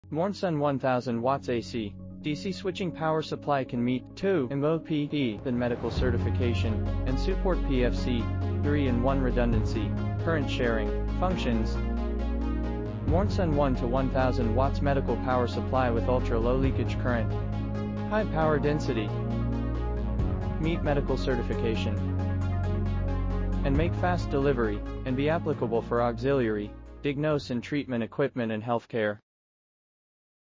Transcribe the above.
Mornsun 1000 watts AC, DC switching power supply can meet 2 MOPE then medical certification, and support PFC 3-in-1 redundancy, current sharing, functions. Mornsun 1 to 1000 watts medical power supply with ultra-low leakage current. High power density. Meet medical certification. And make fast delivery, and be applicable for auxiliary, diagnose and treatment equipment and healthcare.